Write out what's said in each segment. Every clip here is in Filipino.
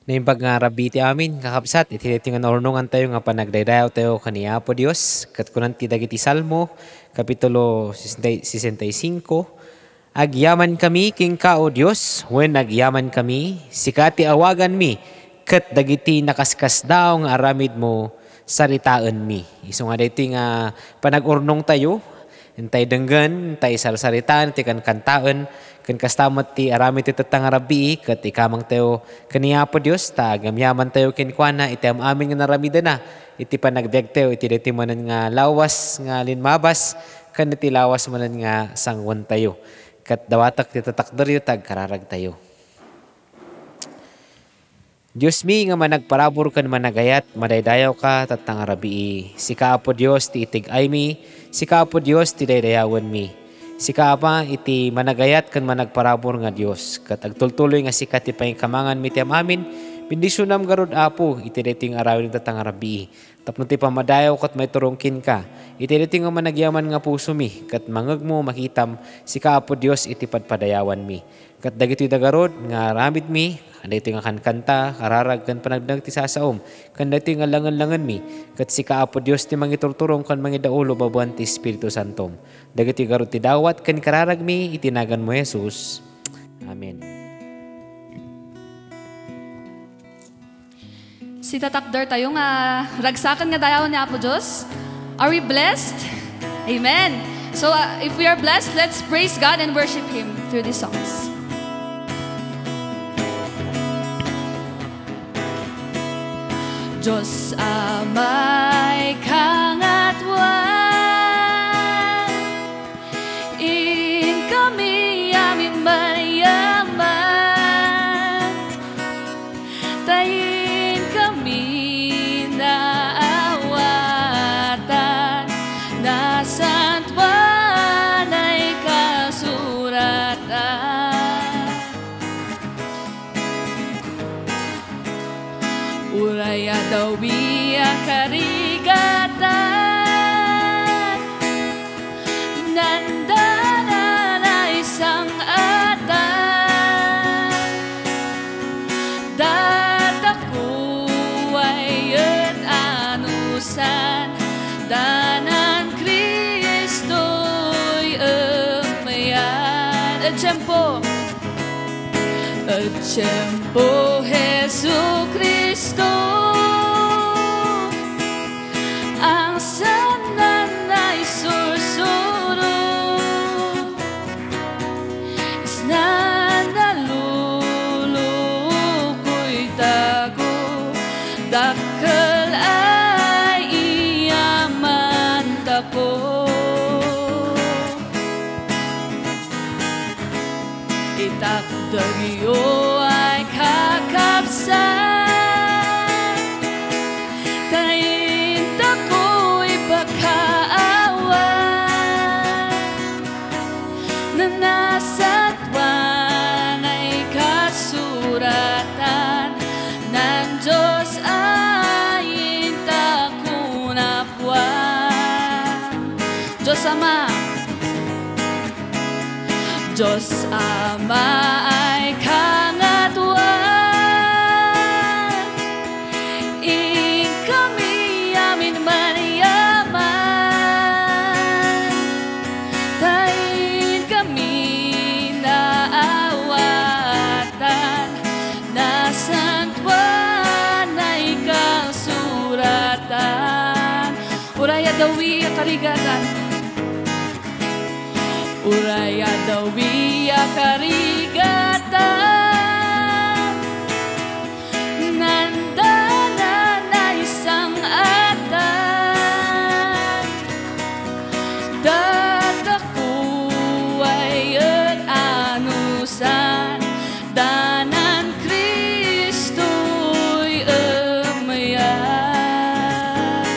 Naimbag nga rabi ti amin, kakapsat, iti nga ornungan tayo nga panagdaydayaw tayo kaniya po Diyos, kat kunan ti dagiti Salmo, Kapitulo 65, Agyaman kami king ka o Diyos, when agyaman kami, sikati awagan mi, kat dagiti nakaskas daw nga aramid mo, saritaan mi. Iso nga dito nga panag-urnong tayo, intay denggan, intay sarsaritaan, iti kan kantaan, kan kastamot ti arami ti tatang arabi, kat ikamang tayo kaniya po Diyos, ta gamyaman tayo kinkwana, iti amin nga naramida na, iti panagbiag tayo, iti diti manan nga lawas, nga linmabas, kan iti lawas manan nga sangwan tayo. Kat dawatak ti tatakder yu, tag kararag tayo. Diyos mi nga managparabor kan managayat, madaydayaw ka, tatang arabi. Sika po Diyos, ti itig ay mi, sika po Diyos, ti daydayawan mi. Sika pa, iti managayat kan managparabor nga Diyos. Kat agtultuloy nga sika ti kamangan mi ti amin, bendisyonam garod apo, iti dating arawin tatang arabi. Tapno ti pamadayaw kat may turungkin ka. Iti dating nga managyaman nga puso mi, kat mangag mo makitam, sika po Diyos, iti padpadayawan mi. Kat dagiti dagarod nga ramid mi, dito nga kankanta, kararag kan panagdag ti sasaom, kan dito nga langan-langan mi, kat si kaapo Diyos ti mangiturturong kan mangidaulo babuan ti Espiritu Santom. Dagiti garot ti dawat kan kararag mi, itinagan mo Jesus. Amen. Si tatakder tayo nga ragsakan nga dayaw ni Apo Diyos. Are we blessed? Amen. So if we are blessed, let's praise God and worship Him through these songs. Diyos amay kangatwan, in kami amin mayaman, tayin kami naawatan, nasantwan ay kasuratan. Uraya dawi ang karigatan, nandana na isang atan, dataku ay anusan, danan Kristo'y umayan. At tiyempo, Jesu Kristo, ang sanan na isursuro, is na nalulukoy tago, dakal ay iyaman tako. Itakdagyo ay kakapsan, tainta ko'y pagkaawan, na nasatwan ay kasuratan, ng Diyos ay intakunapuan. Diyos Ama, Diyos Ama ay kangatuan, in kami amin maniyaman, tayin kami naawatan, nasantwan ay kasuratan. Uraya dawi karigatan, uraya dawi karigatan, nandana na isang atan, dataku ay anusan, danan Kristo'y umayan.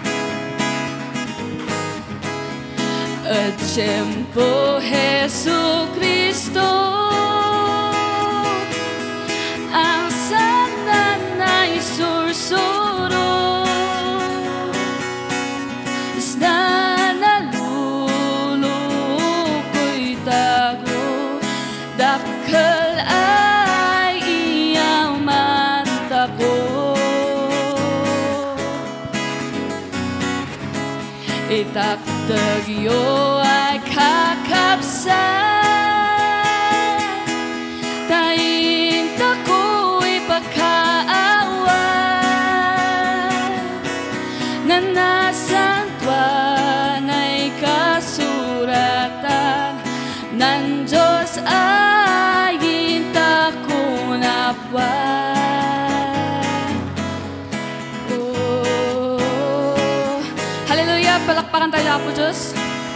At tiyempo, Jesu Kristo, ang sanan na isursuro, is na nalulukoy tago, dakal ay iyaman takdagyo ay kakabsat. Taing tako'y pagkaawan na nasang tuwan ay kasuratan ng Diyos ay intakunapan. Palakpakan tayo na po, Diyos.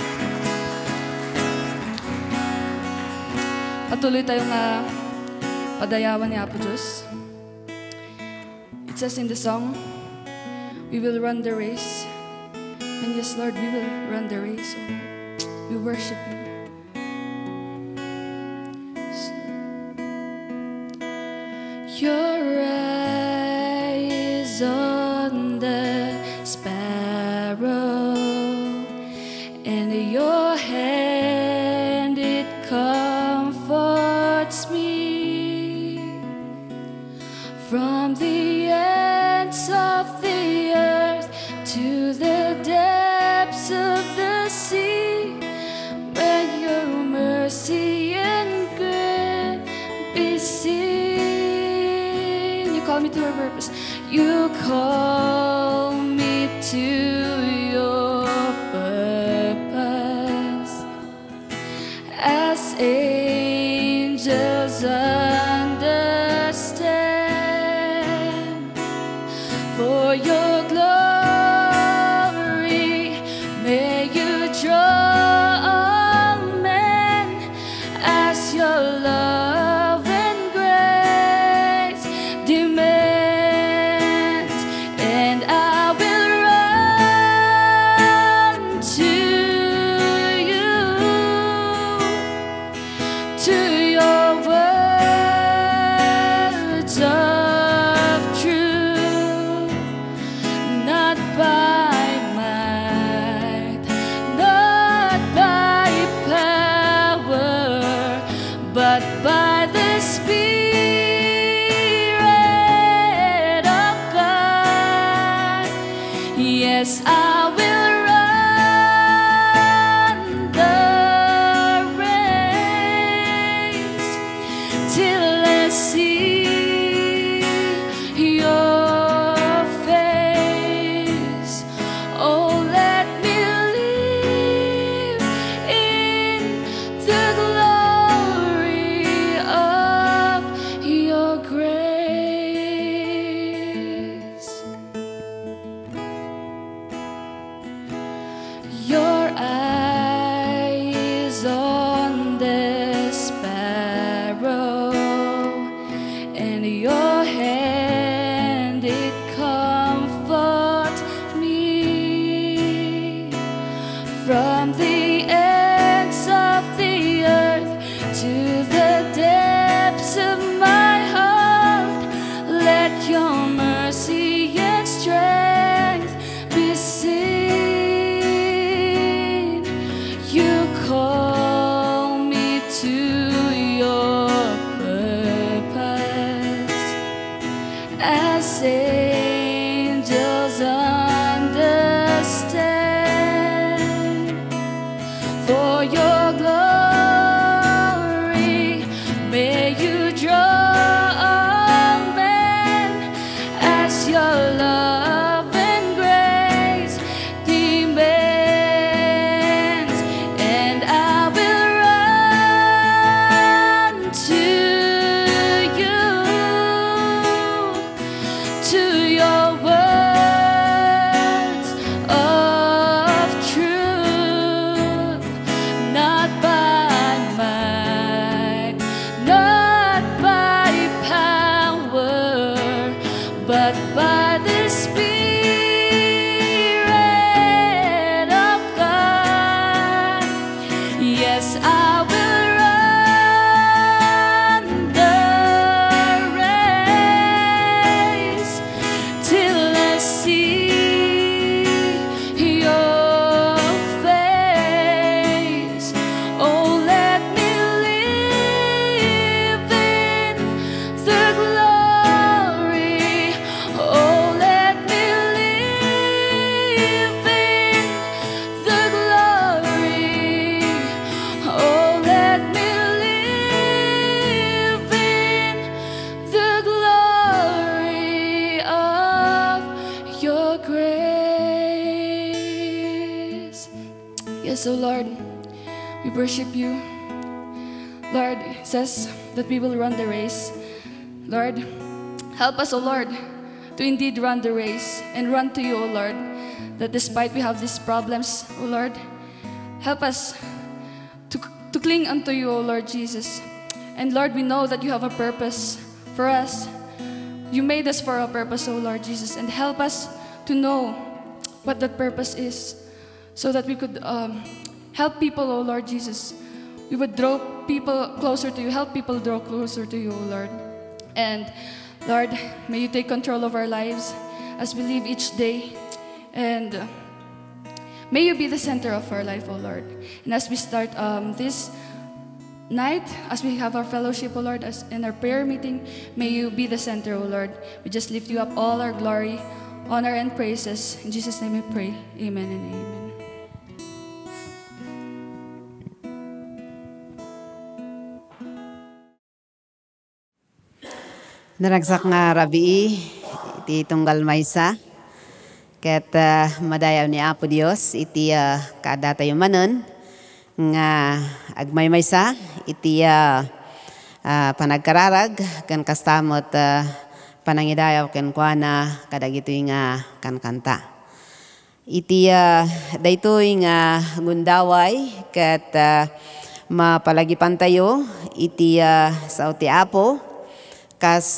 Patuloy tayong padayawan ni Apo Diyos. It says in the song, we will run the race. And yes, Lord, we will run the race. We worship you. Your eyes on the sparrow, and your hand it comforts me. From the ends of the earth to the depths of the sea, when your mercy and grace be seen. You call me to a purpose. You call me to your purpose. As angels understand, for your glory may you draw all men as your love and grace demands. And I will run to you, to your words of truth, not by might, not by power, but by the Spirit of God. Yes, I will run the race till I see your face. Oh, let me live in the glory of your grace. Your eyes on the sparrow, and your hand it comforts me. From the ends of the earth to the depths of my heart, let your mercy and strength be seen. You call me to your purpose, as angels understand. Yes, O Lord, we worship you. Lord, it says that we will run the race. Lord, help us, O Lord, to indeed run the race and run to you, O Lord, that despite we have these problems, O Lord, help us to cling unto you, O Lord Jesus. And Lord, we know that you have a purpose for us. You made us for a purpose, O Lord Jesus, and help us to know what that purpose is, so that we could help people, O Lord Jesus. We would draw people closer to you, help people draw closer to you, O Lord. And Lord, may you take control of our lives as we live each day. And may you be the center of our life, O Lord. And as we start this night, as we have our fellowship, O Lord, as in our prayer meeting, may you be the center, O Lord. We just lift you up, all our glory, honor, and praises. In Jesus' name we pray. Amen and amen. Naragsak nga rabi iti tunggal maysa ket madayaw ni Apo Dios iti kada tayo manen nga agmay maysa iti panagkararag ken kastamot panangidayaw ken kuana kadagitoy nga kankanta. Iti daytoy nga gundaway ket mapalagipan tayo iti sao ti Apo kas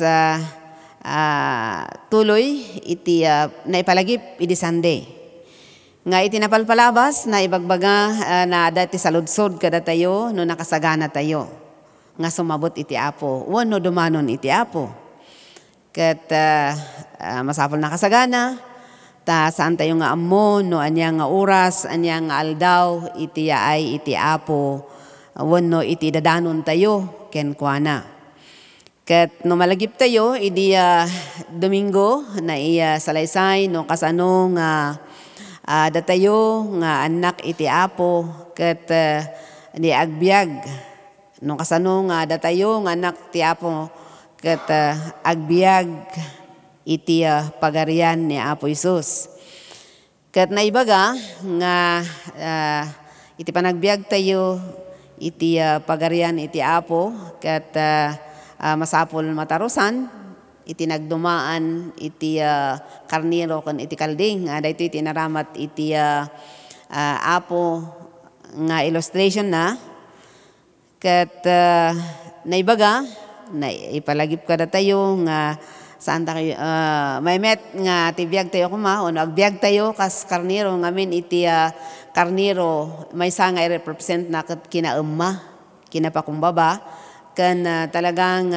tuloy iti naipalagip iti Sunday. Nga iti napalpalabas na ibagbaga na dati saludsod kada tayo no nakasagana tayo. Nga sumabot iti Apo. Wano dumanon iti Apo. Ket masapol nakasagana. Ta saan tayo nga ammo no anya nga oras, anya nga aldaw iti ay iti Apo. Wano iti dadanon tayo ken kuana. Ket no malagip tayo, idi Domingo na salaysay no kasano nga datayo nga anak iti Apo ket di agbyag no kasano nga datayo nga anak ti Apo ket agbyag iti pagarian ni Apo Hesus. Ket naibaga nga iti panagbyag tayo iti pagarian iti Apo ket masapol matarusan iti nagdumaan iti karniro ken iti kalding dayto iti naramat iti Apo nga illustration na ket naibaga na ipalagip kada tayo nga saan tayo may met nga tibiyag tayo kuma o agbyag tayo kas karniro ngamin iti karniro may sa nga i-represent na ket kinaemma kinapakumbaba kan talagang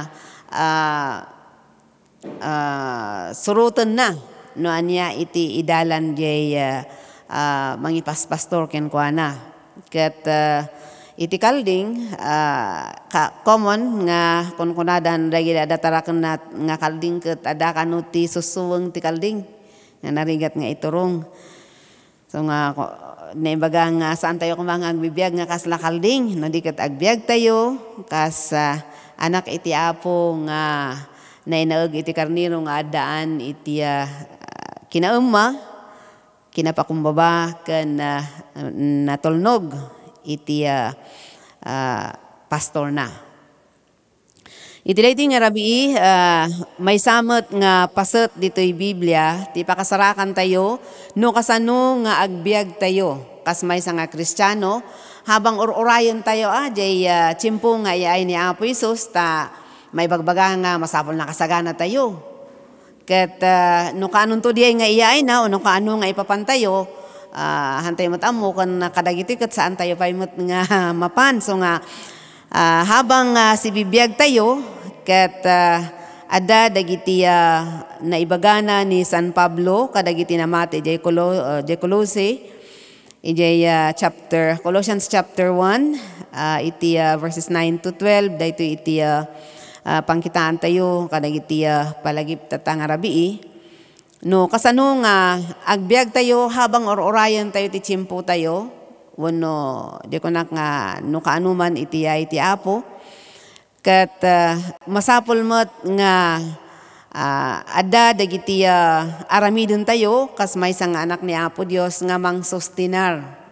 surutan na no anya iti idalan jay mangipas-pastor ken kuana ket iti kalding common nga kunkunadan dagiti adataraken nga kalding ket ada kanuti susuweng ti kalding nga narigat nga iturong so nga naibaga nga saan tayo kumang agbibiyag nga kas lakalding no di ket agbyag tayo kas anak iti Apo nga nainaeg iti karniro nga addaan iti kinaemma kinapakumbaba ken natulnog iti pastor na. Iti daytoy nga rabii may samot nga paset ditoy Biblia ti pakasarakan tayo no kasano nga agbyag tayo kas maysa nga Kristiyano habang urayon tayo jay tsimpo nga iay ni Apo Hesus ta may bagbaga nga masapol na kasagana tayo ket no kanon to diay nga iay na o no kaano nga ipapantayo hantay met ammo ken kadagiti ket saan tayo paymot nga mapan so nga habang sibibiyag tayo ket ada dagiti naibagana ni San Pablo kadagiti namati jay Colossae ijay Colossians chapter 1 iti verses 9 to 12 dayto iti pangkitaan tayo kadagiti palagip tatang rabii no kasano nga agbyag tayo habang urayon tayo ti tsimpo tayo wenno di kunak nga no kaanuman iti Apo ket masapol met nga adda dagiti aramidon tayo kas maysa nga anak ni Apo Dios nga mangsustinar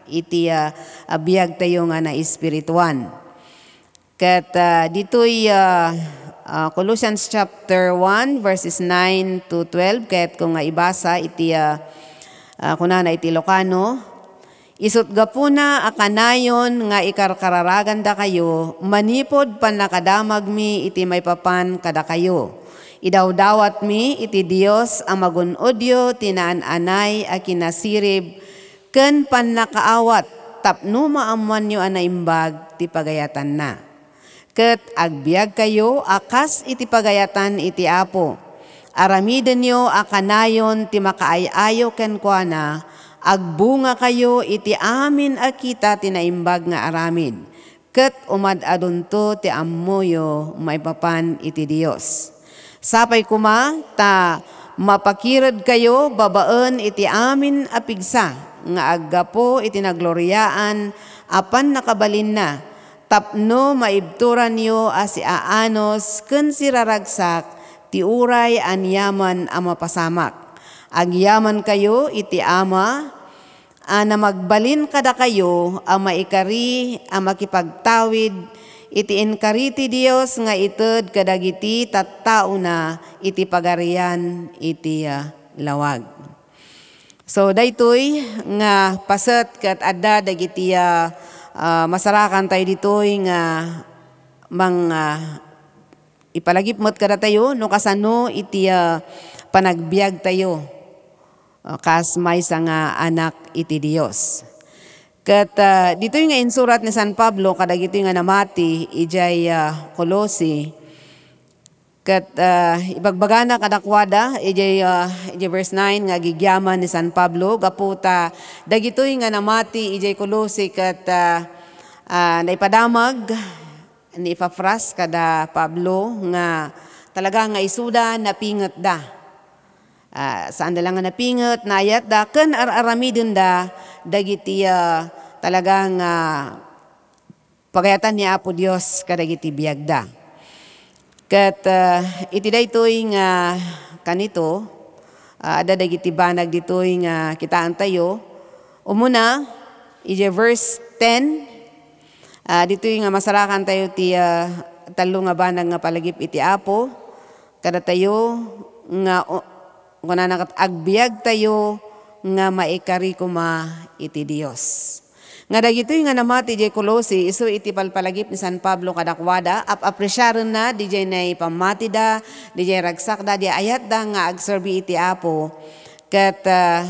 iti biyag tayo nga na espirituan. Kat dito'y Colossians chapter 1 verses 9 to 12, kat kung nga ibasa iti kunana iti Ilocano, isut gapuna akanayon nga ikarkararagan da kayo, manipod pan nakadamag mi iti may papan kada kayo. Idawdawat mi iti Dios ang magunodyo tinaan-anay a kinasirib ken pan nakaawat tapno maamuan nyo anaimbag ti pagayatan na. Ket agbiag kayo akas iti pagayatan iti Apo. Aramiden nyo akanayon ti makaayayo ken kuana, agbunga kayo iti amin akita tinaimbag nga aramid. Ket umadadunto ti ammoyo maipapan iti Dios. Sapay kuma ta mapakirad kayo babaen iti amin apigsa nga aggapo iti nagloryaan apan nakabalin na tapno maibturan yo asi aanos ken siraragsak ti uray anyaman a mapasamak. Agyaman kayo iti ama na magbalin kada kayo a maikari a makipagtawid iti inkari ti Dios nga ited kadagiti tattao na iti pagarian iti lawag. So daytoy nga paset kat adda dagiti masarakan tayo ditoy nga ipalagipmet kada tayo no kasano iti panagbiag tayo kas maysa nga anak iti Dios. Kat dito yung nga insurat ni San Pablo, kadagito yung nga namati, ijay Colossi. Kat ibagbagana kadakwada, ijay verse 9, nga gigyaman ni San Pablo. Gaputa, dagito yung nga namati, ijay Colossi, kat naipadamag, naipafras kada Pablo, nga talaga nga isuda, napingat da. Saan da lang nga napingat, nayat da, ken aramidin da, dagiti talagang pagayatan ni Apo Dios kadagiti biagda. Kat iti daytoy nga kanito ada dagiti banag ditoy nga kitaan tayo. Umuna ije verse 10 ditoy nga masarakan tayo ti talo nga banag nga palagip iti Apo kada tayo nga kunanan kat agbiag tayo nga maikari kuma iti Dios. Nga dagitoy nga namati di Colossi, iso iti palpalagip ni San Pablo kadakwada, apresyaran na, di jay na ipamati da, di jay ragsak da, di ayat da nga agserbi iti Apo. Kat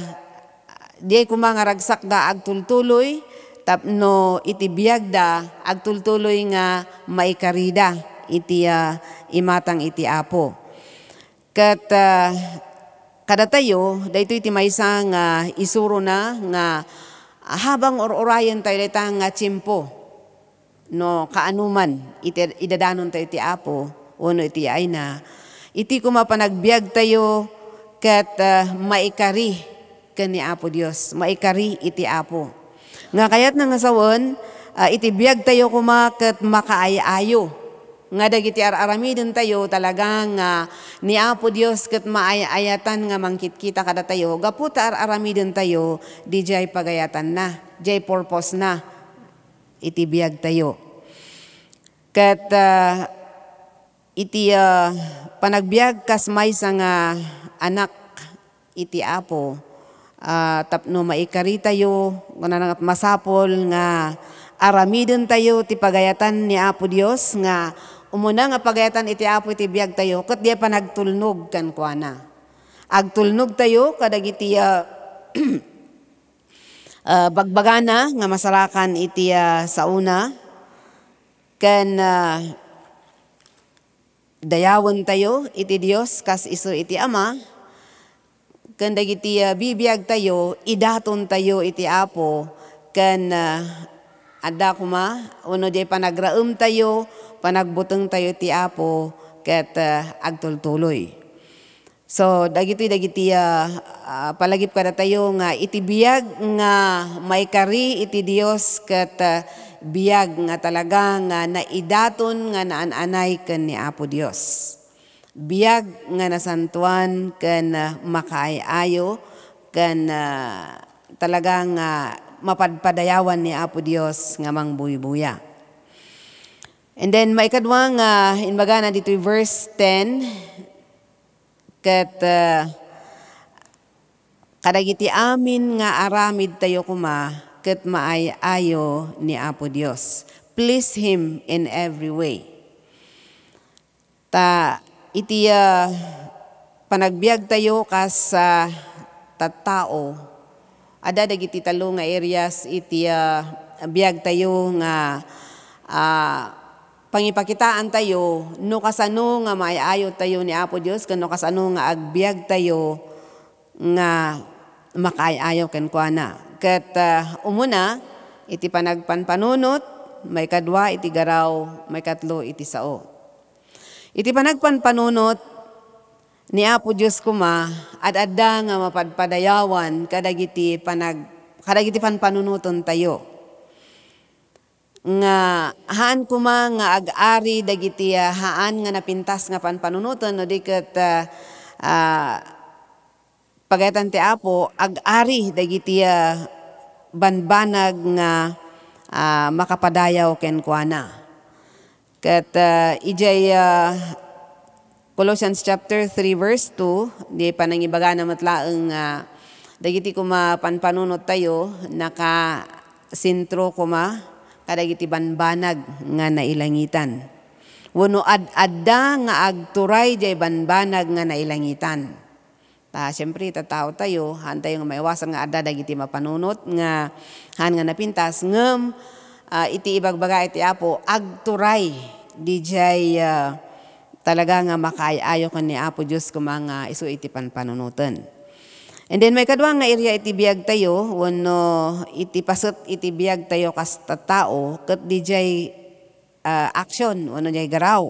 di kuma nga ragsak da agtultuloy, tapno iti biyag da, agtultuloy nga maikarida iti imatang iti Apo. Kat kada tayo, dahito iti maysa nga isuro na nga habang orayan tayo dita nga tiyempo no kaanuman idadanon tayo iti Apo uno iti ay na iti kumapanagbiag tayo kat maikari ken ni Apo Dios, maikari iti Apo. Nga kayat nga sawon iti biag tayo kat makaayayo. Nga dagiti aramidin tayo talagang ni Apo Dios ket maayayatan nga mangkitkita kada tayo. Gaputa aramidin tayo di jay pagayatan na, jay purpose na iti biag tayo. Ket iti panagbiag kas maysa nga anak iti Apo tapno maikari tayo kunanan masapol nga aramidin tayo ti pagayatan ni Apo Dios nga umuna nga pagayatan iti Apo iti biag tayo, kat di pa nagtulnog kan kuana. Agtulnog tayo, kadagiti bagbagana nga masarakan iti sauna, kan dayawan tayo iti Dios, kas iso iti Ama, kan dagiti bibiyag tayo, idaton tayo iti Apo, kan ada kuma, uno di panagraem tayo, panagbuteng tayo ti Apo ket agtultuloy. So dagiti palagip kada tayo nga iti biag nga maikari iti Dios ket biag nga talaga nga naidaton nga naan-anay ken ni Apo Dios. Biag nga nasantuan ken makaayayo ken talagang mapadpadayawan ni Apo Dios nga mangbuy-buya. And then maikadwa nga inbaga na dito verse 10 ket kadagiti amin nga aramid tayo kuma ket maayayo ni Apo Dios. Please Him in every way. Iti panagbiag tayo kas tattao. Ada dagiti talo nga areas iti biag tayo nga pangipakitaan tayo no kasano nga maayayo tayo ni Apo Dios kano kasano nga agbiag tayo nga makaayayo ken kuana. Ket umuna iti panagpanpanunot, may kadwa iti garaw, may katlo iti sao. Iti panagpanpanunot ni Apo Dios kuma adda nga mapadpadayawan kadagiti panpanunuton tayo. Nga haan kuma nga ag-ari dagiti haan nga napintas nga panpanunuton no diket pagayatan ti Apo ag-ari dagiti banbanag nga makapadayaw ken kuana. Ket ijay Colossians chapter 3 verse 2 di panangibaga na matlaeng dagiti kuma panpanunot tayo naka sentro kuma kadagiti banbanag nga nailangitan. Wenno adda nga agturay jay banbanag nga nailangitan. Siyempre tao tayo, han tayo nga maiwasan nga adda dagiti mapanunot nga han nga napintas ngem iti ibagbaga iti Apo agturay dijay talaga nga makaayayo ken ni Apo Dios kumanga isu iti panpanunutan. And then may kadwa nga area iti biag tayo wenno iti pasut iti biag tayo kas tattao ket dijay action wenno jay garaw.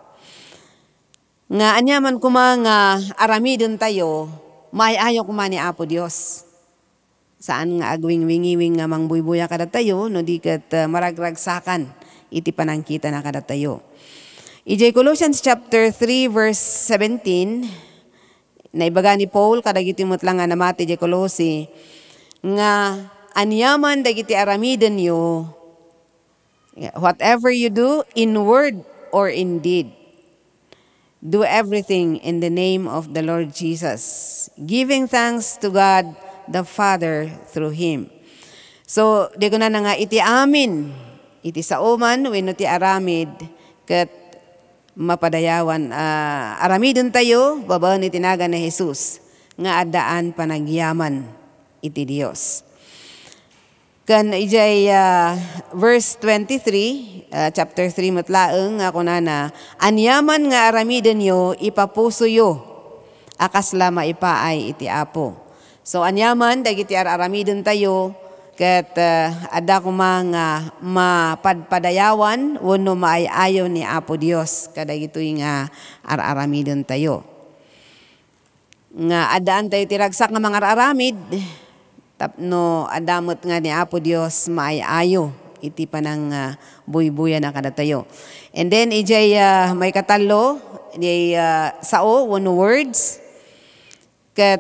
Nga anyaman kumanga aramiden tayo maayayo kuma ni Apo Dios. Saan nga agwing-wingiwing nga mangbuybuya kada tayo no di ket maragragsakan iti panangkita na kada tayo. Ijay Colossians chapter 3 verse 17 naibaga ni Paul kadagiti metlang nga namati ijay Colossi nga anyaman dagiti aramiden yo whatever you do in word or in deed, do everything in the name of the Lord Jesus, giving thanks to God the Father through Him. So, di ko na nga iti amin, iti sauman, wenno ti aramid, ket mapadayawan, aramidon tayo, babaan itinaga na Jesus, nga adaan panagyaman iti Dios. Kan ijay verse 23, chapter 3 matlaeng nga kunana, anyaman nga aramiden yo ipapuso yo akasla maipaay iti Apo. So anyaman dagiti aramiden tayo ket adda kumanga mapadpadayawan wenno maayayo ni Apo Dios kadagitoy nga aramiden tayo. Nga adaan tayo tiragsak nga mga aramid tapno adamot nga ni Apo Dios maayayo iti panang buybuya na kada tayo. And then ijay may katalo di sao one words ket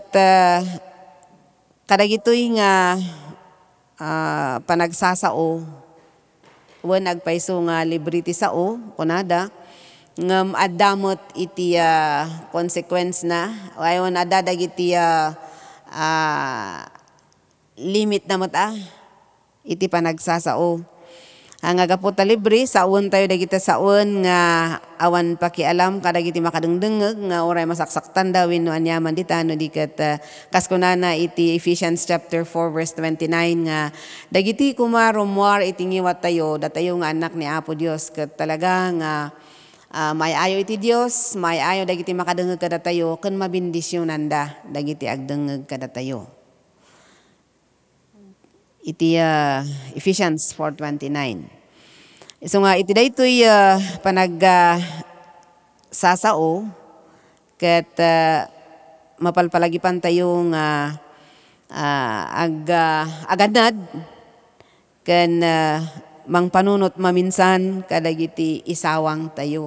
kadagitoy nga panagsasao wen nagpaiso nga libriti sao kunada ngem adamot iti consequence na ayon adda dagiti limit na mata iti panagsasao. Ang agaputa libre saon tayo dagiti saon nga awan pakialam kadagiti makadengdengeg nga oray masaksaktan daw wenno anyaman ditano diket kaskunana iti Ephesians chapter 4 verse 29 nga dagiti kumarumwar iti ngiwat tayo datayo nga anak ni Apo Dios ket talaga nga maayayo iti Dios maayayo dagiti makadengeg kada tayo ken mabindisyonan dagiti agdengeg kada tayo. Iti Ephesians 4:29. So nga iti daytoy sasao ket mapalpalagipan tayo nga aganad ken mangpanunot maminsan kadagiti isawang tayo.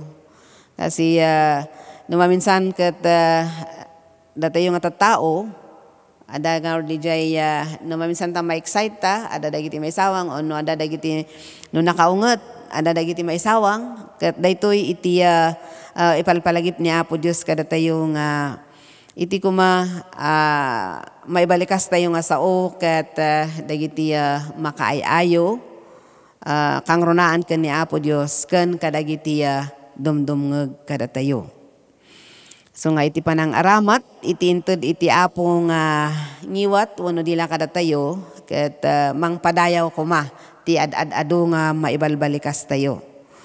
Kasi no maminsan ket datayo nga tattao Ada nga DJ no maminsan ta ma-excite ta, ada dagiti may sawang o no ada dagiti no nakaunget, ada dagiti may sawang ket daytoy iti ipalpalagip ni Apo Dios kada tayo nga iti kuma maibalikas tayo nga sao ket dagiti makaayayo kang runaan ken ni Apo Dios ken kadagiti dumdumngeg kada tayo. So nga iti panang aramat, iti inted iti Apo nga ngiwat, wano dila kada tayo, ket mangpadayaw kuma, ti ad-adu nga maibalbalikas tayo.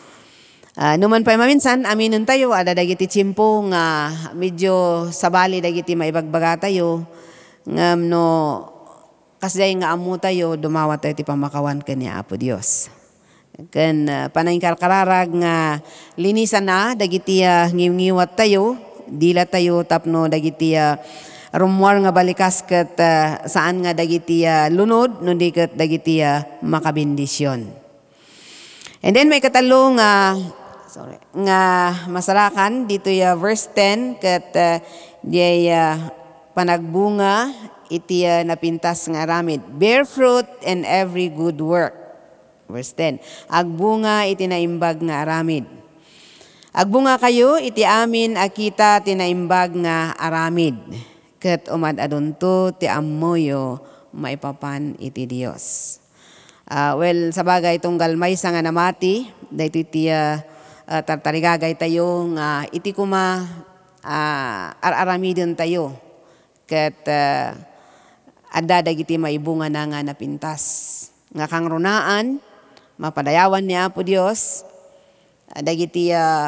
Numan pa maminsan, aminon tayo, ada dagiti tsimpo nga medyo sabali dagiti maibagbaga tayo, ngam no kasday nga amu tayo, dumawa tayo ti pamakawan ken ni Apo Dios. Ken panay karkararag nga linisan na, dagiti ngiwat tayo, dila tayo tapno dagiti rumwar nga balikas ket saan nga dagiti lunod no di ket dagiti makabindisyon. And then may katalo nga masarakan dito verse 10 ket di panagbunga iti napintas nga aramid. Bear fruit and every good work. Verse 10. Agbunga iti naimbag nga aramid. Agbunga kayo, iti amin akita tinaimbag nga aramid. Ket umad adunto ti ammoyo maipapan iti Dios. Well, sabagay tunggal may nga namati, dahito iti tartarigagay tayo nga iti kuma aramidin tayo. Ket adadag iti maibunga na nga napintas. Nga kang runaan, mapadayawan ni Apo Dios, dagiti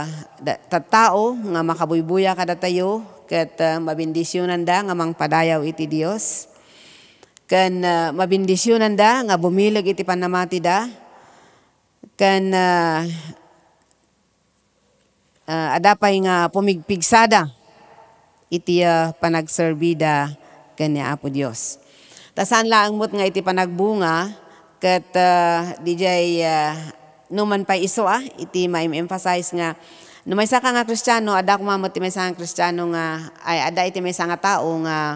tattao nga makabuybuya kada tayo ket mabindisyonan da nga mangpadayaw iti Dios ken mabindisyonan da nga bumilig iti panamati da ken adapay nga pumigpigsada iti panagserbida ken ni Apo Dios. Tasan laang mo't nga iti panagbunga ket DJ numan pa iso iti ma-emphasize nga no may saka nga Kristiyano ada kumamot ti may saka Kristiyano nga ay ada iti may saka tao nga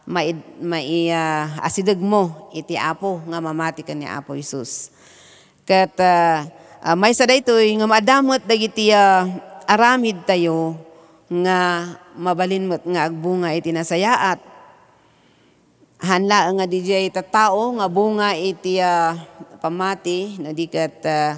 asideg mo iti Apo nga mamati ken ni Apo Hesus. Ket may sa daytoy nga maadamot dagiti aramid tayo nga mabalinmot nga agbunga iti nasayaat. Hanla nga DJ tattao nga bunga iti pamati no di ket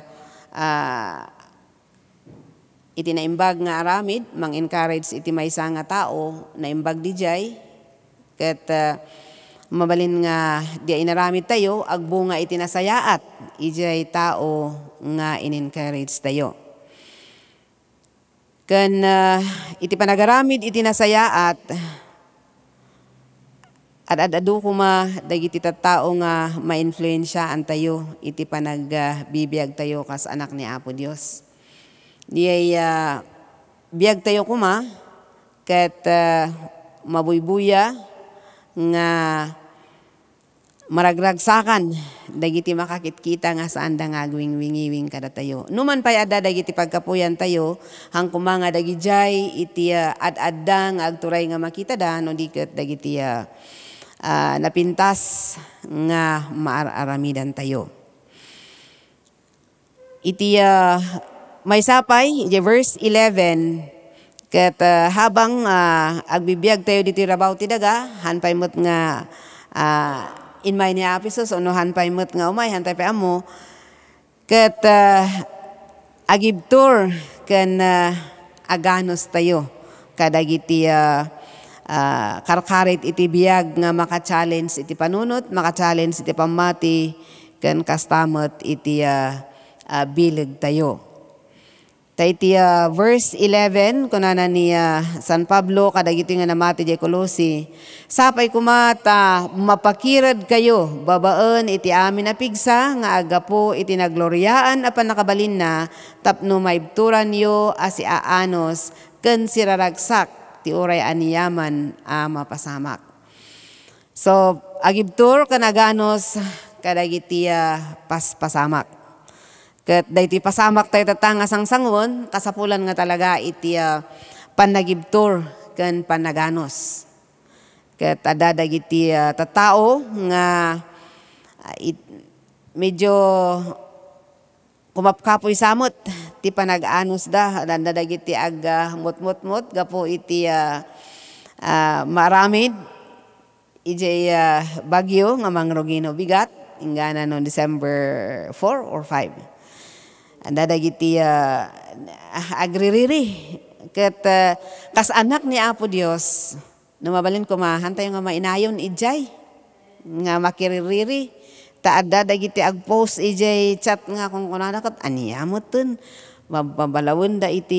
iti naimbag nga aramid, mang-encourage iti maysa nga tao na imbag dijay, ket mabalin nga di inaramid tayo, agbunga iti nasayaat, ijay tao nga in-encourage tayo. Ken iti panagaramid iti nasayaat, ad-adu kuma dagiti tattao nga ma-influensyaan tayo iti panagbibiyag tayo kas anak ni Apo Dios. Diyay biyag tayo kuma ket mabuybuya nga maragragsakan dagiti makakitkita nga saan da nga agwing-wingiwing kada tayo. Numan pay adda dagiti pagkapuyan tayo hang kumanga dagijay iti ad-adda nga agturay nga makita da no di ket dagiti napintas nga maaramidan tayo. Iti may sapay, verse 11, ket habang agbibiyag tayo diti rabaw ti daga, hanpay mo't nga inmay ni Apisos, ono hanpay mo't nga umay, hanpay pa amo, ket agibtur ken aganos tayo, kadagiti karkarit iti biyag nga maka-challenge iti panunot, maka-challenge iti pamati, ken kastamot iti bilig tayo. Iti verse 11, kunana ni San Pablo, kadagiti nga namati di Colosi, sapay kumata, mapakirad kayo, babaan iti amin na pigsa, nga agapo iti nagloryaan apan nakabalin na, tapno maibturan yo asi aanos, ken siraragsak, ti uray aniyaman mapasamak. So, agibtur kanaganos, kadagiti pasamak. Ket dayti pasamak tayo tatanga sangsangon, kasapulan nga talaga iti panagibtur ken panaganos. Ket ada dagiti tattao nga medyo kumapkapoy samot ti panag-anos da danda dagiti ag mutmutmut gapo iti maramid ijay bagyo nga mangrogino bigat ingana no December 4 or 5. Anda dagiti agririri ket kas anak ni Apo Dios numabalin ko mahantay nga mainayon ijay nga makiririri taada dagiti agpost ijay chat nga kung kunana kat aniyamoten mabalawon da iti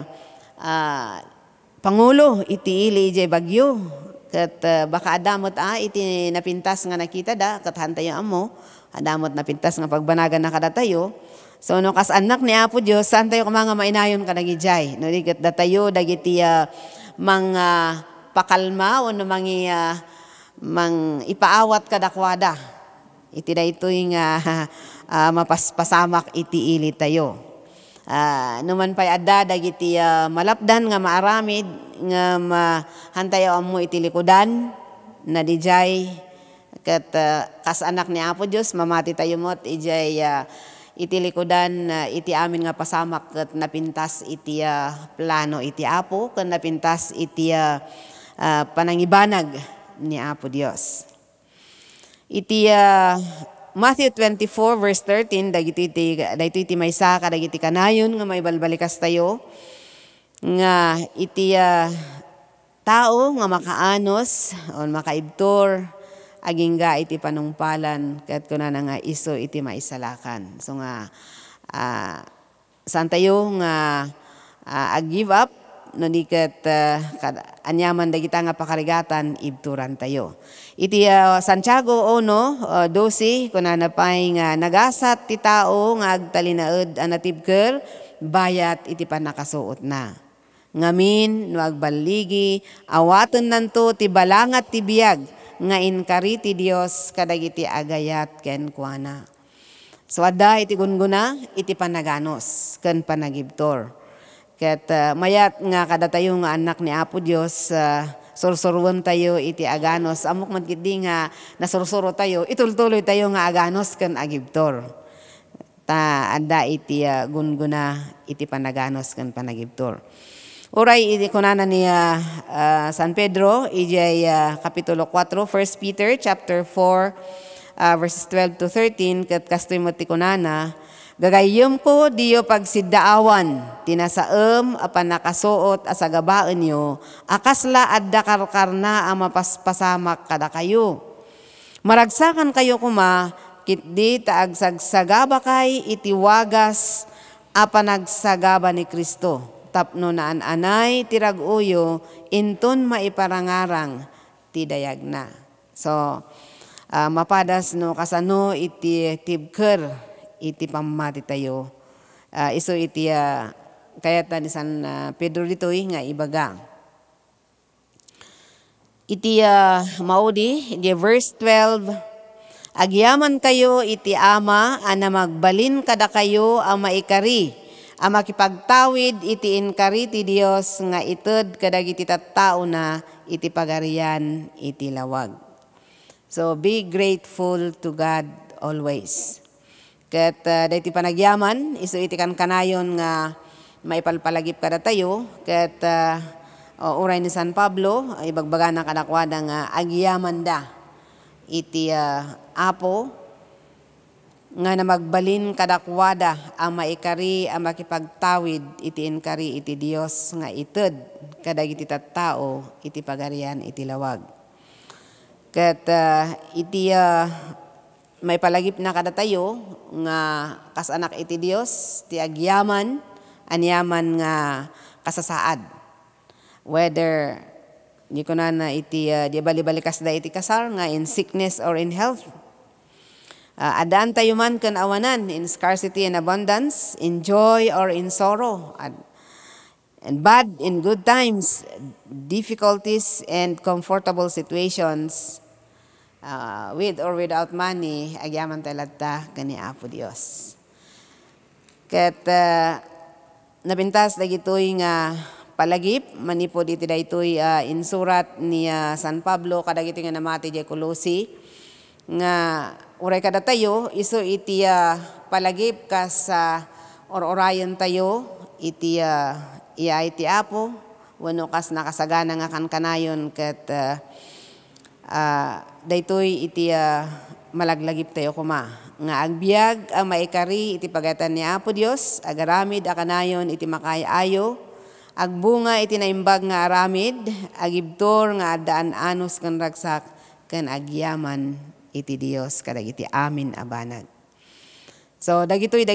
pangulo iti ili ijay bagyo ket baka adamot iti napintas nga nakita da kat hantayo amo adamot napintas nga pagbanagan na kada tayo. So no kas anak ni Apo Dios saan tayo mga mainayon kadagijay no diket datayo dagiti mga pakalma o mangi mang ipaawat kadakwada iti daytoy nga mapaspasamak iti ili tayo. Numan pay adda dagiti malapdan nga maaramid nga mahantayo ammo iti likudan na dijay ket kas anak ni Apo Dios mamati tayo mot ijay iti likudan iti amin nga pasamak ket napintas iti plano iti Apo ken napintas iti panangibanag ni Apo Dios. Iti Matthew 24 verse 13 dagiti iti maysa kadagiti kanayon nga may balbalikas tayo nga iti tao nga makaanos o makaibtor agingga iti panungpalan ket kunana nga iso iti maisalakan. So nga saan tayo nga ag-give up no diket anyaman dagita nga pakarigatan ibturan tayo. Iti Santiago 1:12 kunana pay nga nagasat ti tao nga agtalinaed anatibker bayat iti panakasuot na. Ngamin no agbaligi awaten nanto ti balangat ti biag nga inkari ti Dios kadagiti agayat ken kuana. So adda iti gunguna iti panaganos ken panagibtor. Ket mayat nga kada tayo nga anak ni Apo Dios sursuruan tayo iti aganos amok man gid nga nasursuro tayo itultuloy tayo nga aganos ken agibtor. Ta adda iti gunguna iti panaganos ken panagibtor. Uray iti kunana ni San Pedro ijay kapitulo 4 1 Peter chapter 4 verses 12 to 13 ket kastoy mo ti kunana gagayem ko diyo pagsiddaawan tinasaem apan nakasuot asagabaan yo akasla adda karkarna ang mapaspasamak kada kayo. Maragsakan kayo kuma kitdi taagsagaba kay itiwagas apan nagsagaba ni Kristo. Tapno naan anay tiraguyo inton maiparangarang ti dayag na. So mapadas no kasano iti tibker iti pamati tayo. Iso iti kayat ni San Pedro ditoy nga ibaga. Iti maudi di verse 12 agyaman kayo iti ama ana magbalin kada kayo ang maikari ang makipagtawid iti inkari ti Dios nga ited kadagiti tattao na iti pagarian iti lawag. So be grateful to God always. Ket dayti panagyaman isu iti kanayon nga maipalpalagip kada tayo ket uray ni San Pablo ay bagbaga na kadakwada nga agyaman da iti Apo nga na magbalin kadakwada ang maikari ang makipagtawid iti inkari iti Dios nga ited kadagiti tattao iti pagarian iti lawag. Ket iti may palagip na kada tayo nga kas anak iti Dios ti agyaman anyaman nga kasasaad. Whether di ko na iti di bali-balikas da iti kasar nga in sickness or in health. Adaan tayo man ken awanan in scarcity and abundance, in joy or in sorrow, and bad in good times, difficulties and comfortable situations, with or without money, agyaman talata kani Apo Dios. Ket nabintas dagitoy nga palagip manipod iti daytoy insurat ni San Pablo kadagiti nga namati di Colosi nga uray kada tayo iso iti palagip kas or-orayon tayo iti iti Apo wenno kas nakasagana nga kankanayon ket daytoy iti malaglagip tayo kuma nga agbiag ang maikari iti pagatan ni Apo Dios agaramid akanayon iti makaayo agbunga iti naimbag nga aramid agibtor nga addaan anos ken ragsak ken agyaman iti Dios kadagiti amin a banag. So dagiti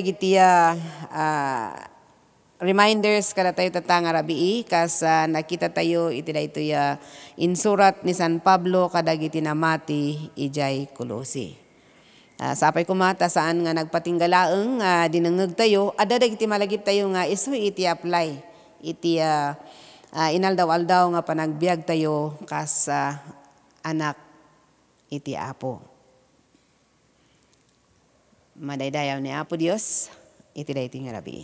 reminders kada tayo tatanga rabii kas nakita tayo iti daytoy insurat ni San Pablo kadagiti namati ijay Colosi. Sapay kumata saan nga nagpatinggalaeng dinengeg tayo adda dagiti malagip tayo nga isu iti apply iti inaldaw-aldaw nga panagbiag tayo kas anak iti Apo. Madaydayaw ni Apo Dios iti daytoy nga rabii.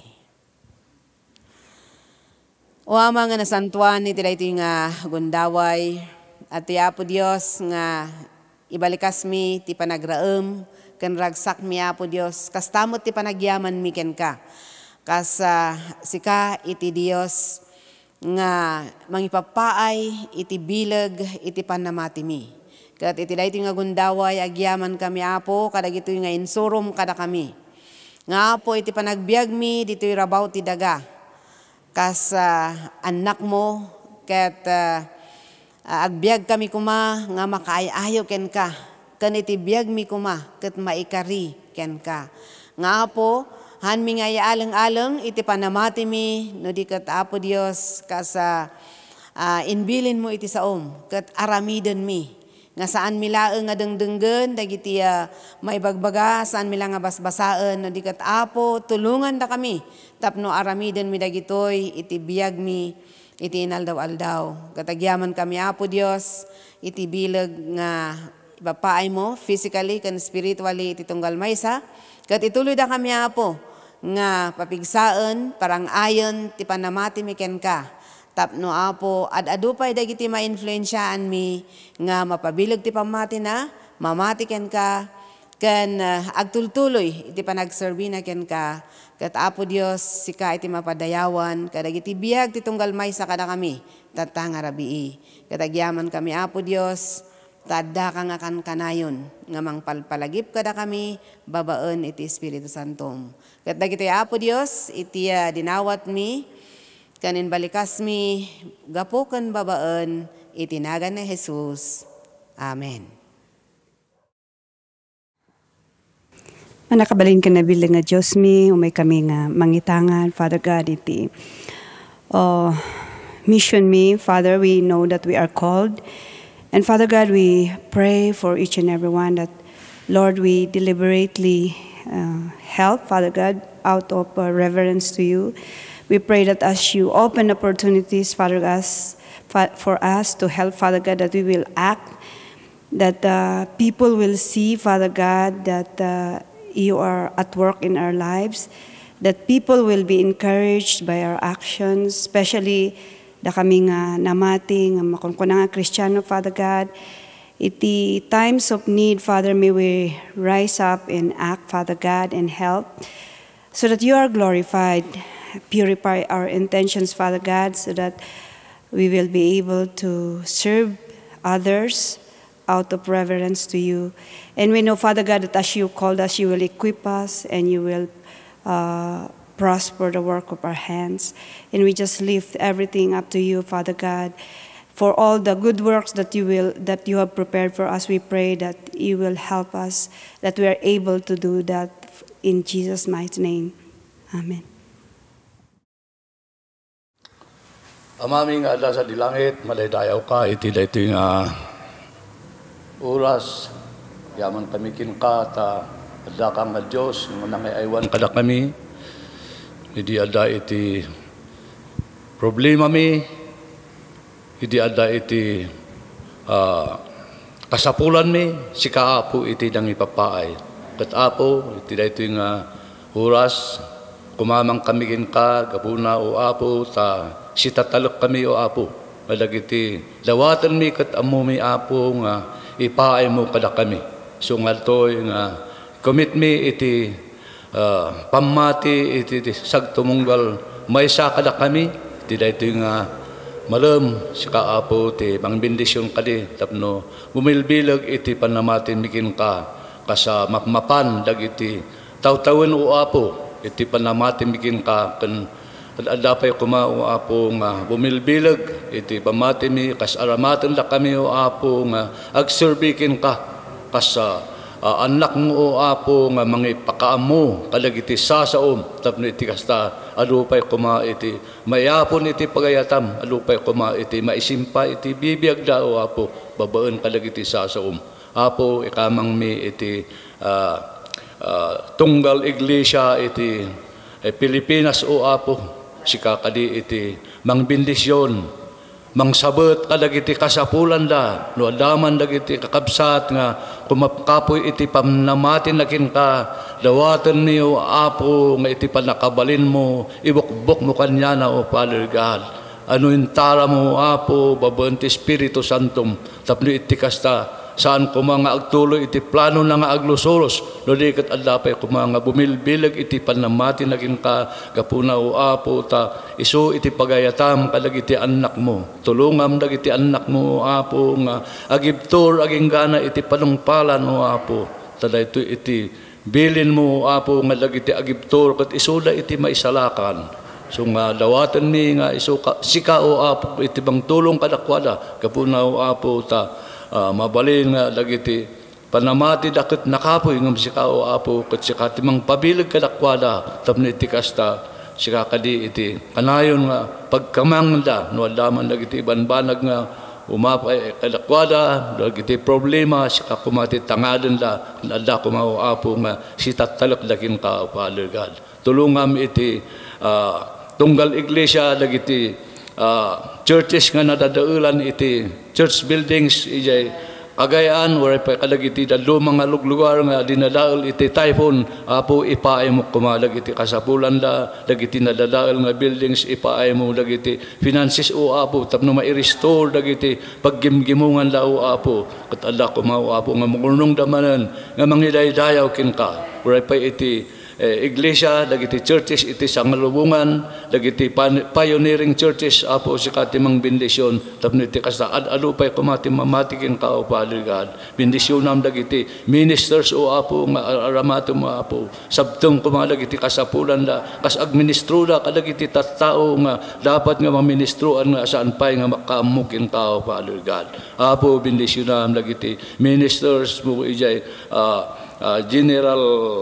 O ama nga nasantuan iti daytoy nga gundaway at ti Apo Dios nga ibalikas mi ti panagraem ken ragsak mi Apo Dios kastamot ti panagyaman mi ken ka. Kas sika iti Dios nga mangipapaay iti bileg iti panamati mi. Kat iti daytoy nga gundaway agyaman kami Apo kadagitoy nga insurom kada kami. Nga Apo iti panagbiag mi ditoy rabaw ti daga. Kas anak mo ket agbiag kami kuma nga makaayayo ken ka. Ken iti biag mi kuma ket maikari ken ka. Nga Apo han mi nga ialeng-aleng iti panamati mi no di ket Apo Dios kas inbilin mo iti saom ket aramiden mi nga saan mi laeng nga dengdenggen dagiti maibagbaga saan mi nga basbasaen no di ket Apo tulungan da kami tapno aramiden mi dagitoy iti biag mi iti inaldaw-aldaw ket agyaman kami Apo Dios iti bileg nga ipapaay mo physically ken spiritually iti tunggal maysa ket ituloy da kami Apo nga papigsaen parang ayon ti panamati mi ken ka tapno Apo adupay dagiti ma-influensyaan mi nga mapabileg ti pamati na mamati ken ka ken agtultuloy iti panagserbi na ken ka ket Apo Dios sika iti mapadayawan kadagiti biag ti tunggal maysa kada kami tatanga rabii ket agyaman kami Apo Dios tadda ka nga kankanayon nga mangpalpalagip kada kami babaen iti Espiritu Santo. Ket dagiti Apo Dios iti dinawat mi kanin balikas mi gapo ken babaen iti nagan ni Jesus. Amen. Manakabalin ka na bilang nga Diyos mi, umay kami nga mangitangan, Father God, iti mission mi. Father, we know that we are called. And Father God, we pray for each and every one that, Lord, we deliberately help, Father God, out of reverence to you. We pray that as you open opportunities, Father God, for us to help, Father God, that we will act, that people will see, Father God, that you are at work in our lives, that people will be encouraged by our actions, especially da kami nga namati nga makunkuna nga Kristiyano, Father God. Iti times of need, Father, may we rise up and act, Father God, and help so that you are glorified. Purify our intentions, Father God, so that we will be able to serve others out of reverence to you. And we know, Father God, that as you called us, you will equip us and you will prosper the work of our hands. And we just lift everything up to you, Father God. For all the good works that you have prepared for us, we pray that you will help us, that we are able to do that in Jesus' mighty name. Amen. Amaming ada sa dilangit, malaydayaw ka, iti daytoy nga oras, yaman kami kinka, adda ka nga Diyos, nga nangayaywan kada kami, hindi adda iti problema mi, hindi adda iti kasapulan mi, si Kaapo iti nang ipapaay. Kat Apo, iti daytoy nga oras, kumamang kami ka, gapuna o Apo, ta sitatalok kami o Apo. Malagiti, lawatan mi kat amo mi Apo nga ipaay mo kada kami. So nga to'y nga commit mi iti pamati iti sagtumunggal may sa kada kami. Iti dahito nga malam si Apo ti pangbindisyon kadi tapno bumilbilag iti panamatin mikin ka kasa makmapan dagiti taw-tawen o Apo iti panamatin mikin ka kan adapay kuma o Apo nga bumilbilag iti pamati mi kas aramaten da kami o Apo nga agserbikin ka kasa anak mo o Apo nga mga pakaamo kadagiti sasaom tapno iti kasta alupay kuma iti mayapon iti pagayatam alupay kuma iti maisimpa iti bibiyag da o Apo babaan kadagiti sasaom Apo ikamang mi iti tunggal iglesia iti Pilipinas o Apo sikakadi iti mangbindisyon mangsabot kadagiti kasapulan da no adaman dagiti kakabsat nga kumapkapoy iti pamnamatin nakin ka dawatan niyo Apo nga iti panakabalin mo ibukbok mo kanya na o Father God ano intara mo Apo babanti Espiritu Santum tapno iti kasta saan ko mga agtuloy iti plano na nga aglusoros no di kat adapay ko mga bumilbilag iti panamati naging ka gapuna o Apo ta iso iti pagayatam kadagiti anak mo tulungam dagiti anak mo o Apo nga agibtor aging gana iti panungpalan o Apo tada ito iti bilin mo o Apo nga dagiti agibtor kat iso da iti maisalakan so nga dawatan ni nga iso sika o Apo iti bang tulong kadakwada gapuna o Apo ta mabalin nga dagiti panamati dakit nakapoy ngam sika o Apo ket sika timang pabilag kadakwada tapno iti kasta sika kadi iti kanayon nga pagkamangda no adaman dagiti banbanag nga umapay kadakwada dagiti problema sika kumati tangaden da adda kuma o Apo nga sitatalok dakin ka Father God tulungam iti tunggal iglesia dagiti churches nga nadadaulan iti church buildings ijay Cagayan wala pa kadagiti dalo mga lugar nga dinadaol iti typhoon Apo ipaay mo kumalag iti kasapulan da dagiti nadadaol nga buildings ipaay mo dagiti finances o Apo tapno ma-restore dagiti paggimgimungan da o Apo ket adda ko mao Apo nga murnong damanan nga mangidaydayaw kin ka wala pa iti iglesia dagiti churches iti sangalubungan dagiti pioneering churches Apo si katimang bendisyon tapno iti kasta adupay kumati mamatikin ka o Father God bendisyonam dagiti ministers o Apo nga aramato mo Apo sabtong kumalag iti kasapulan da kas administro da kadagiti tattao nga dapat nga maministroan nga saan pay nga makaamukin ka o Father God Apo bendisyonam dagiti ministers mo ijay general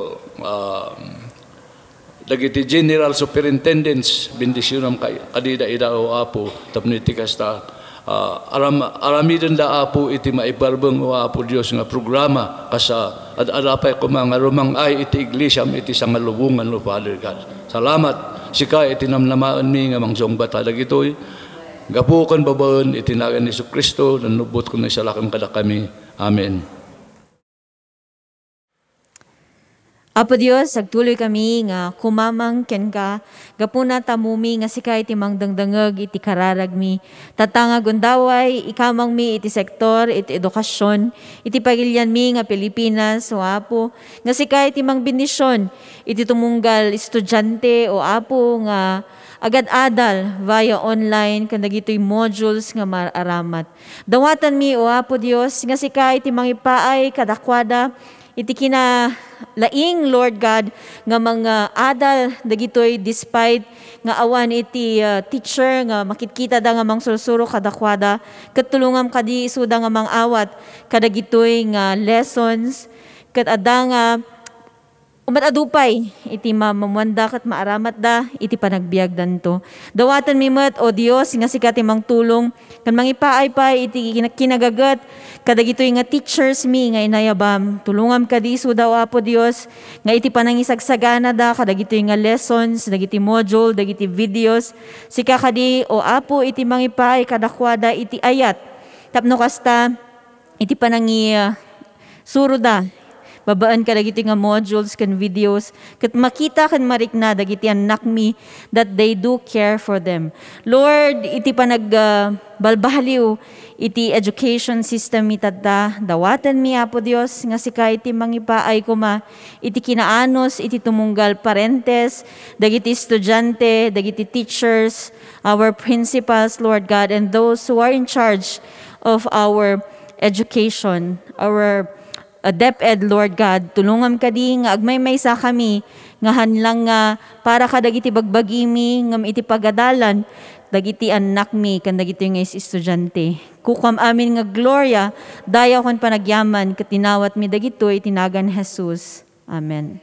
dagiti general superintendents bendisyonam kadida ida o Apo tapno iti kasta aramiden da Apo iti maibarbeng o Apo Dios nga programa kasa adapay ko mga rumang ay iti iglesia iti sangalubungan o Father God salamat sika iti namnamaan mi nga mangsongbat dagitoy gapukan babaen iti nagan ni Jesucristo nanubot ko na salakan kada kami amen. Apo Dios, agtuloy kami nga kumamang ken ka, gapuna tamumi nga sikay iti mangdangdangag iti kararag mi. Tatangag undaway, ikamang mi iti sektor, iti edukasyon, iti pagilyan mi nga Pilipinas, o Apo, nga sikay iti mangbendisyon, iti tumunggal estudyante o Apo nga agad-adal via online kan dagitoy modules nga maramat. Dawatan mi o Apo Dios, nga sikay iti mangipaay kadakwada, iti kinalaing Lord God nga mga adal dagitoy despite nga awan iti teacher nga makitkita da nga mangsursuro kadakwada katulungam kadi isuda nga mangawat kadagitoy nga lessons ket adda nga umatadupay iti mamamwanda ket maaramat da iti panagbiag danto. Dawatan mi met o Dios nga sikat imang tulong kan mangipaay pa iti kinagagat kadagitoy nga teachers mi nga inayabam. Tulungam kadi isu daw Apo Dios nga iti panangisagsagana da kadagitoy nga lessons, dagiti module, dagiti videos. Sika kadi o Apo iti mangipaay kadakwada iti ayat. Tapno kasta iti panangi suruda babaan ka dagiti nga modules kan videos, kat makita kan marikna dagiti anak mi that they do care for them. Lord, iti balbaliw, iti education system mi tadda, dawatan mi Apo Dios, nga sika iti mangipaay kuma, iti kinaanos, iti tumunggal parentes, dagiti estudyante, dagiti teachers, our principals, Lord God, and those who are in charge of our education, our DepEd, Lord God. Tulungan ka di nga agmay-may sa kami, nga hanlang nga para kadagiti bagbagimi, ngam iti pagadalan, dagiti anak mi, kan dagiti nga estudyante. Kukam amin nga gloria, dayaw kan panagyaman, katinawat mi dagito, itinagan Jesus. Amen.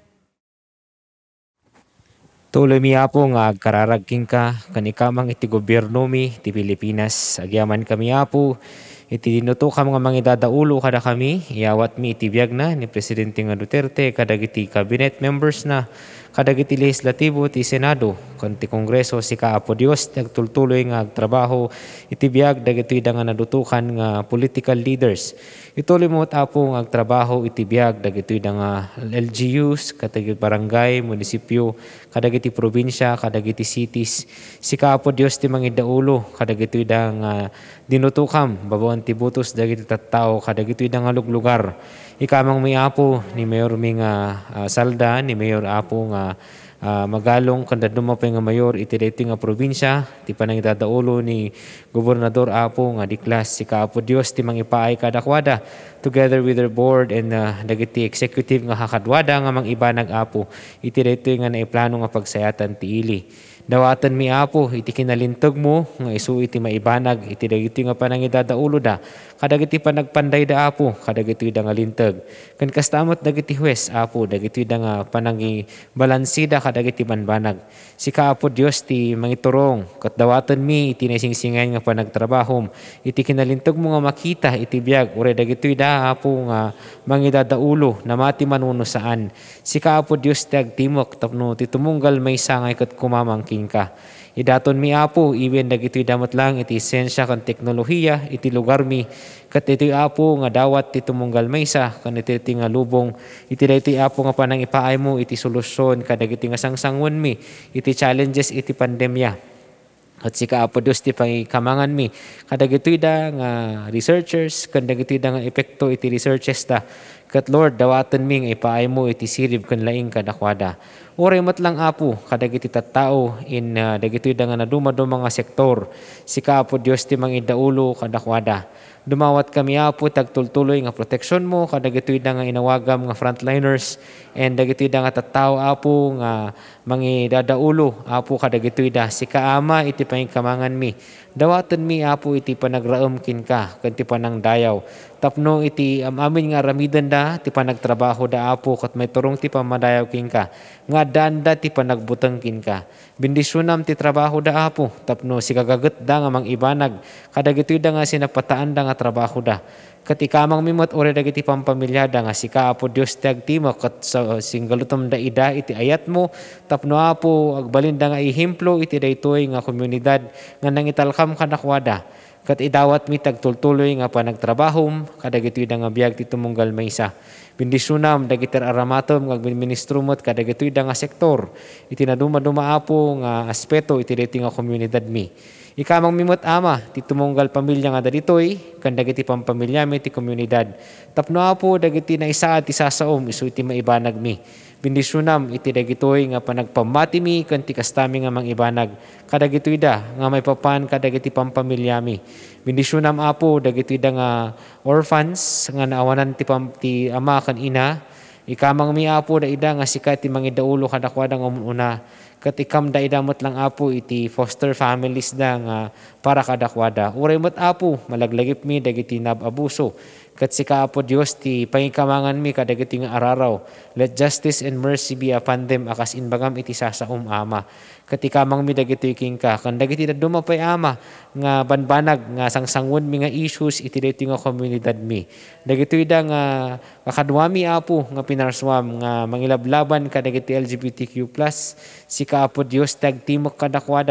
Tuloy mi Apo nga agkararagking ka, kanikamang iti gobyerno mi, iti Pilipinas. Agyaman kami Apo, iti dinuto ka mga mangidadaulo kada kami, iyawat mi iti biyag na ni Presidente nga Duterte, kadagiti cabinet members na, kadagiti legislatibo iti Senado, kanti Kongreso, sika Apo Dios, nagtultuloy nga agtrabaho, iti biyag, dagiti da nga nadutukan nga political leaders. Ituloy mo Apo nga agtrabaho, iti biyag, dagiti da nga LGUs, kadagiti barangay, munisipyo, kadagiti probinsya, kadagiti cities, sika Apo Dios ti mangidaulo, kadagiti da nga dinutukam, babawan ti butos, dagiti tattao, kadagiti da nga luglugar. Ikamang may Apo ni Mayor Ming Salda, ni Mayor Apo nga magalong kanda dumapay nga mayor iti daytoy nga probinsya, ti panangidadaulo ni Gobernador Apo nga Diklas, si Kaapo Dios ti mangipaay kadakwada together with their board and dagiti executive nga hakadwada nga mangibanag Apo iti daytoy nga naiplano nga pagsayatan ti ili. Dawatan mi Apo iti kinalintog mo nga isu iti maibanag iti dagiti nga panangidadaulo da kadagiti panagpanday da Apo kadagiti da nga lintag ken kastamot dagiti huwes Apo dagiti da nga panangi balansida kadagiti banbanag si Kaapo Dios ti mangiturong ket dawatan mi iti naisingsingan nga panagtrabahom iti kinalintog mo nga makita iti biag uray dagiti da Apo nga mangidadaulo na mati manuno saan si Kaapo Dios ti agtimok tapno ti tumunggal may sangay ket kumamang ka. Idaton mi Apo, even dagitoy damat lang iti sensya kan teknolohiya, iti lugar mi, kat iti Apo nga dawat ti tumunggal maysa, kan iti nga lubong, iti dagitoy Apo nga panang ipaay mo, iti solusyon, kadagiti nga sangsangon mi, iti challenges, iti pandemya. At si Kaapo Dios ti pangikamangan mi, kadagitoy da nga researchers, kadagitoy da nga epekto, iti researches da, kat Lord, dawatan mi nga ipaay mo, iti sirib kan laing kadakwada. Oray mat lang Apo, kadagiti tattao in dagitoy da nga naduma-duma nga sektor. Si Kaapo Dios ti mangidaulo kadakwada. Dumawat kami Apo tagtultuloy nga proteksyon mo kadagitoy da nga inawagam nga frontliners and dagitoy da nga tattao Apo nga mangidadaulo Apo kadagitoy da si Kaama iti pangikamangan mi. Dawatan mi Apo iti panagraem kinka ken ti panangdayaw. Tapno iti amin nga ramidan da ti panagtrabaho da Apo ket may turong ti pamadayaw kinka. Nga danda ti panagbuteng kinka. Bendisyonam ti trabaho da Apo tapno si kagaget da nga mangibanag kadagitoy da nga sinapataan da nga trabaho da. Ket ikamang mimot ore dagiti pampamilyada nga si Kaapo Dios ti agtimok ket singgalutom da ida iti ayat mo tapno Apo agbalin da nga ehemplo iti daytoy nga komunidad nga nangitalkam kadakwada. Kat idawat mi tagtultuloy nga panagtrabahom kadagitoy da nga biag ti tumunggal maysa. Bendisyonam dagiti aramatom nga ministrumot kadagitoy da nga sektor. Iti naduma-duma Apo nga aspeto iti daytoy nga komunidad mi. Ikamang mimot Ama ti tumunggal pamilya nga dagitoy kan dagiti pampamilya mi ti komunidad. Tapno Apo dagiti na isaad ti sasaom isu iti maibanag mi. Bendisyonam iti dagitoy nga panagpamati mi ken ti kastami nga mangibanag kadagitoy da nga may papan kadagiti pampamilya mi. Bendisyonam Apo dagitoy da nga orphans nga naawanan ti ama ken ina. Ikamang mi Apo da ida nga sika ti mangidaulo kadakwada nga umuna. Kat ikam da idamot lang Apo iti foster families da nga para kadakwada. Uray mo't Apo malaglagip mi dagiti nababuso. Kat si Kaapo Dios ti pangikamangan mi kadagiti nga araraw. Let justice and mercy be upon them akas inbagam iti sasaom Ama. Kat ikamang mi dagiti kingka kan dagiti daduma pay Ama nga banbanag nga sangsangwon mi nga issues iti daytoy nga komunidad mi. Dagitoy da nga kakadwa mi Apo nga pinarswam nga mangilablaban kadagiti LGBTQ+ si Kaapo Dios tagtimok kadakwada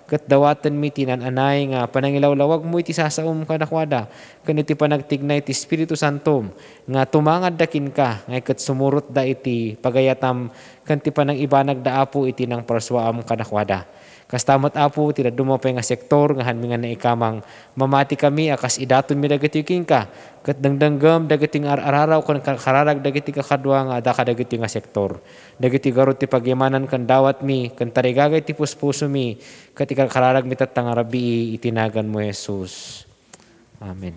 ket dawatan mi tinananay nga panangilawlawag mo iti sasaom kadakwada ken iti panagtignay ti Espiritu Santo nga tumangad dakin ka nga ket sumurot da iti pagayatam ken ti panangibanag da Apo iti nang parswaam kadakwada. Kastamot Apo ti dumapay nga sektor nga hanmingan na ikamang mamati kami akas idaton mi dagiti ka ket dangdanggam dagiti araraw ken kararag dagiti kakadwa nga ada kadagiti nga sektor. Dagiti garot ti pagyamanan ken dawat mi ken tarigagay ti puspuso mi ket kararag mi tatangarabi itinagan mo Jesus. Amen.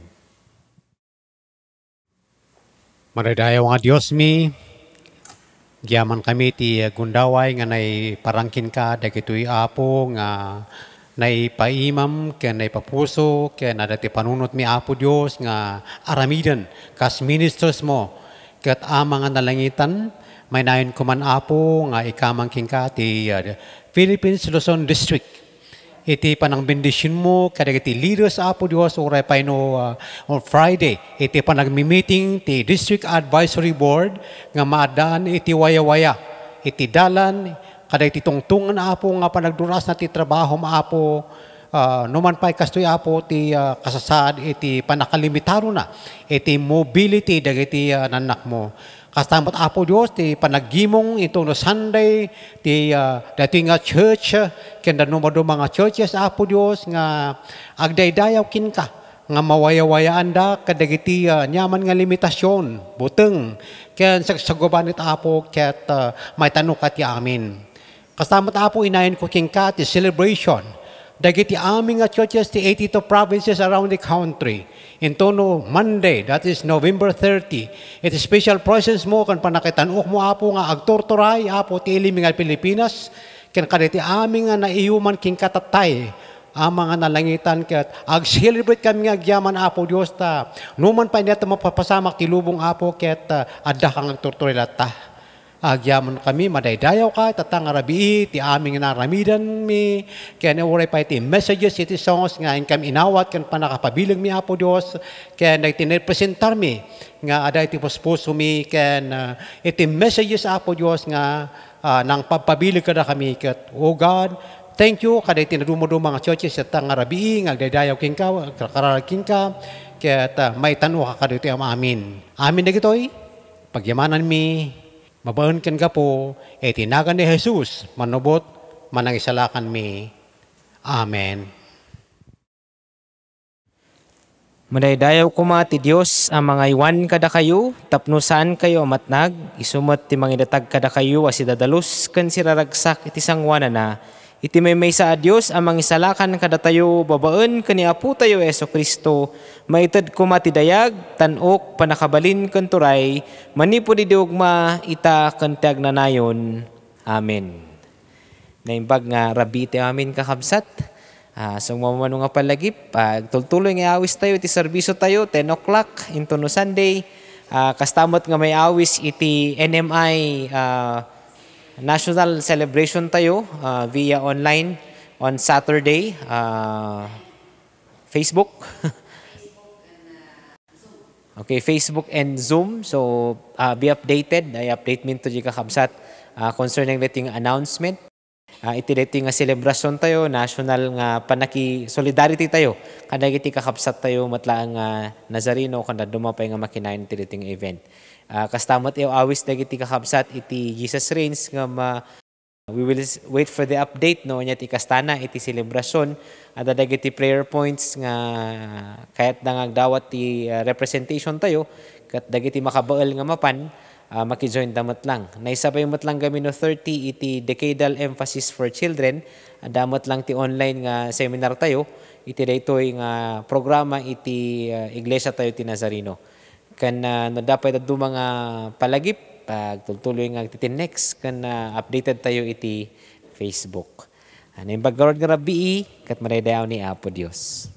Madaydayaw nga Dios mi, giyaman kami ti gundaway nga nay parangkin ka dagitoy Apo nga nay paimam ken nay papuso ken adati panunot mi Apo Dios nga aramidan kas ministers mo ket amang nga nalangitan may nayon kuman Apo nga ikamangkin ka ti Philippines Luzon District. Iti panang bendisyon mo kadagiti leaders Apo Dios oray paino on Friday. Iti panagmi-meeting ti District Advisory Board nga maadaan iti waya-waya. Iti dalan kadagiti tungtungan Apo nga panagduras na ti trabaho Apo numan pa'y kastoy Apo ti kasasad iti panakalimitaro na iti mobility dagiti nanak mo. Kastamot Apo Dios ti panaggimong ito no Sunday ti dati nga church kenda numado mga churches Apo Dios nga agdaydayaw kin ka nga mawaya-wayaan da kadagiti nyaman nga limitasyon buteng ken sa gubanit Apo ket may tanukat ti amin. Kastamot Apo inayon ko kin ka ti celebration dagiti aming nga churches ti 82 provinces around the country. In tono Monday, that is November 30, it is special presence mo kan panakitanok mo Apo nga agtortoray Apo ti ilim nga Pilipinas ken kaditi aming nga naiyuman king katatay amang nga nalangitan ket ag-celebrate kami nga agyaman Apo Dios ta numan pa neta mapapasamak ti lubong Apo ket adda kang agtortoray latta. Agyaman kami, madaydayaw ka, tatang arabii, ti aming naramidan mi, kaya nauray pa iti messages, iti songs, nga kami inawat, kan panakapabilang mi Apo Dios, kaya nagtinipresentar mi, nga ada iti puspuso mi, kaya iti messages Apo Dios, nga nang papabilang ka na kami, kaya, oh God, thank you, kada iti nadumado mga churches, tatang arabii, nga agdaydayaw king ka, kararagking ka, kaya may tanong ka kada iti amin. Amin na gito'y, pagyamanan mi, mabaon kan ka po, tinagan ni Jesus, manubot, manangisalakan mi. Amen. Madaydayaw kuma ti Dios ang mga iwan kada kayo, tapnusan kayo amatnag, isumot ti mangidatag kada kayo as idadalus kan siraragsak iti sangwana na, iti may sa Dios ang mangisalakan kada tayo babaen kani Apo tayo Yesu Kristo, maitad kuma ti dayag, tanok, panakabalin kan turay, manipo di diugma ita kan tiag nanayon. Amen. Naimbag nga rabi ti amin kakabsat. So mamano nga palagip, tultuloy nga awis tayo, iti servisyo tayo, 10 o'clock, into no Sunday. Kastamot nga may awis iti NMI National Celebration tayo via online on Saturday, Facebook. Okay, Facebook and Zoom. So, be updated. I update min to jika kabsat concerning dating announcement. Iti dating nga celebration tayo, national nga panaki solidarity tayo. Kada iti kakabsat tayo matlaang Nazareno kanda dumapay nga makinain iti dating event. Kastamot iyo awis dagiti kakabsat iti Jesus Reigns nga we will wait for the update no nya ti kastana iti celebration at dagiti prayer points nga kayat nangagdawat ti representation tayo kat dagiti makabael nga mapan maki-join damat lang. Naisabay mat lang kami no 30 iti decadal emphasis for children. Damat lang ti online nga seminar tayo iti daytoy nga programa iti iglesia tayo ti Nazareno. Kan dapat adu mga palagip pagtuloy nga iti next kan updated tayo iti Facebook. Ano yung background nga rabii kat madaydayaw ni Apo Dios.